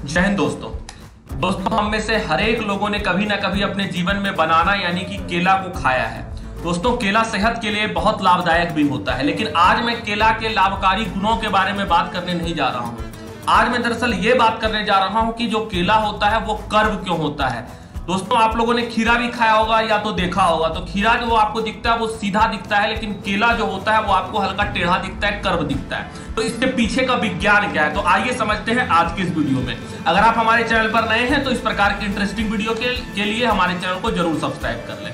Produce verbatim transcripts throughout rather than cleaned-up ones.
जय हिंद दोस्तों दोस्तों हम में से हर एक लोगों ने कभी ना कभी अपने जीवन में बनाना यानी कि केला को खाया है। दोस्तों केला सेहत के लिए बहुत लाभदायक भी होता है, लेकिन आज मैं केला के लाभकारी गुणों के बारे में बात करने नहीं जा रहा हूं। आज मैं दरअसल ये बात करने जा रहा हूं कि जो केला होता है वो कर्व क्यों होता है। दोस्तों आप लोगों ने खीरा भी खाया होगा या तो देखा होगा, तो खीरा जो आपको दिखता है वो सीधा दिखता है, लेकिन केला जो होता है वो आपको हल्का टेढ़ा दिखता है, कर्व दिखता है। तो इसके पीछे का विज्ञान क्या है, तो आइए समझते हैं आज की इस वीडियो में। अगर आप हमारे चैनल पर नए हैं तो इस प्रकार की इंटरेस्टिंग वीडियो के, के लिए हमारे चैनल को जरूर सब्सक्राइब कर लें।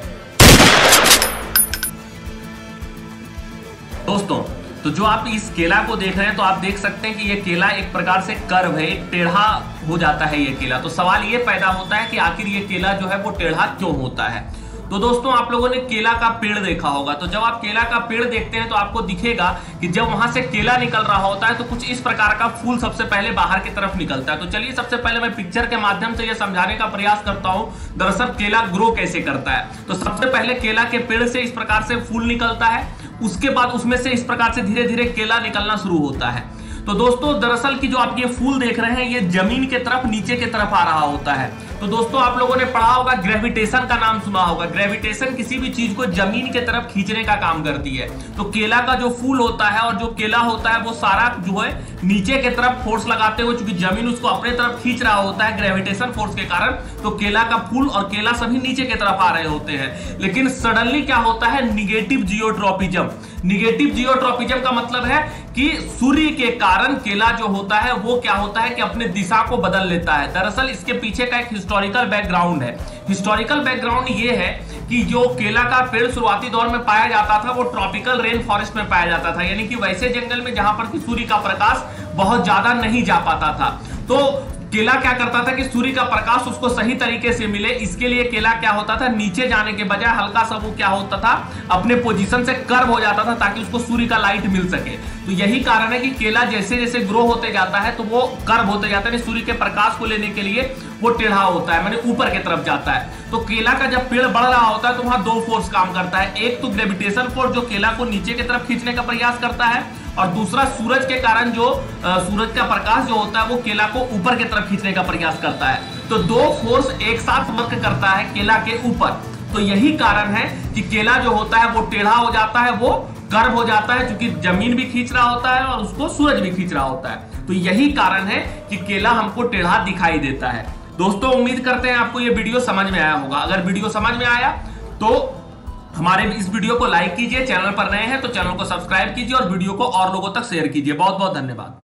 दोस्तों तो जो आप इस केला को देख रहे हैं तो आप देख सकते हैं कि ये केला एक प्रकार से कर्व है, एक टेढ़ा हो जाता है ये केला। तो सवाल ये पैदा होता है कि आखिर ये केला जो है वो टेढ़ा क्यों होता है। तो दोस्तों आप लोगों ने केला का पेड़ देखा होगा, तो जब आप केला का पेड़ देखते हैं तो आपको दिखेगा कि जब वहां से केला निकल रहा होता है तो कुछ इस प्रकार का फूल सबसे पहले बाहर की तरफ निकलता है। तो चलिए सबसे पहले मैं पिक्चर के माध्यम से यह समझाने का प्रयास करता हूं दरअसल केला ग्रो कैसे करता है। तो सबसे पहले केला के पेड़ से इस प्रकार से फूल निकलता है, उसके बाद उसमें से इस प्रकार से धीरे धीरे केला निकलना शुरू होता है। तो दोस्तों दरअसल की जो आप ये फूल देख रहे हैं ये जमीन के तरफ नीचे के तरफ आ रहा होता है। तो दोस्तों आप लोगों ने पढ़ा होगा, ग्रेविटेशन का नाम सुना होगा। ग्रेविटेशन किसी भी चीज को जमीन के तरफ खींचने का काम करती है। तो केला का जो फूल होता है और जो केला होता है वो सारा जो है नीचे के तरफ फोर्स लगाते हुए, चूंकि जमीन उसको अपने तरफ खींच रहा होता है ग्रेविटेशन फोर्स के कारण, तो केला का फूल और केला सभी नीचे के तरफ आ रहे होते हैं। लेकिन सडनली क्या होता है, निगेटिव जियोट्रोपिज्म। निगेटिव जियोट्रोपिज्म का मतलब है कि सूर्य के कारण केला जो होता है वो क्या होता है कि अपने दिशा को बदल लेता है। दरअसल इसके पीछे का एक हिस्टोरिकल बैकग्राउंड है। हिस्टोरिकल बैकग्राउंड ये है कि जो केला का पेड़ शुरुआती दौर में पाया जाता था वो ट्रॉपिकल रेन फॉरेस्ट में पाया जाता था, यानी कि वैसे जंगल में जहां पर कि सूर्य का प्रकाश बहुत ज्यादा नहीं जा पाता था। तो केला क्या करता था कि सूर्य का प्रकाश उसको सही तरीके से मिले, इसके लिए केला क्या होता था, नीचे जाने के बजाय हल्का सा वो क्या होता था, अपने पोजीशन से कर्व हो जाता था ताकि उसको सूर्य का लाइट मिल सके। तो यही कारण है कि केला जैसे जैसे ग्रो होते जाता है तो वो कर्व होते जाता है, सूर्य के प्रकाश को लेने के लिए वो टेढ़ा होता है, माने ऊपर की तरफ जाता है। तो केला का जब पेड़ बढ़ रहा होता है तो वहां दो फोर्स काम करता है, एक तो ग्रेविटेशन फोर्स जो केला को नीचे की तरफ खींचने का प्रयास करता है, और दूसरा सूरज के कारण जो आ, सूरज का प्रकाश जो होता है वो केला को ऊपर की तरफ खींचने का प्रयास करता है। तो दो फोर्स एक साथ वर्क करता है केला के ऊपर। तो यही कारण है कि केला जो होता है वो टेढ़ा हो जाता है, वो कर्व हो जाता है, क्योंकि जमीन भी खींच रहा होता है और उसको सूरज भी खींच रहा होता है। तो यही कारण है कि केला हमको टेढ़ा दिखाई देता है। दोस्तों उम्मीद करते हैं आपको ये वीडियो समझ में आया होगा। अगर वीडियो समझ में आया तो हमारे इस वीडियो को लाइक कीजिए, चैनल पर नए हैं तो चैनल को सब्सक्राइब कीजिए और वीडियो को और लोगों तक शेयर कीजिए। बहुत बहुत धन्यवाद।